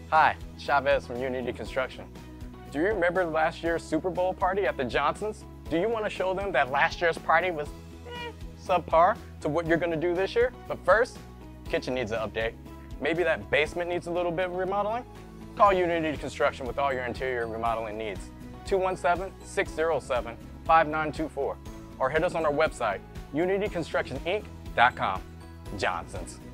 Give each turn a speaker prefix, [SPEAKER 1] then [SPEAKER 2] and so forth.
[SPEAKER 1] Hi, Chavez from Unity Construction. Do you remember last year's Super Bowl party at the Johnsons? Do you want to show them that last year's party was subpar to what you're going to do this year? But first, kitchen needs an update. Maybe that basement needs a little bit of remodeling? Call Unity Construction with all your interior remodeling needs. 217-607-5924 or hit us on our website, unityconstructioninc.com. Johnsons.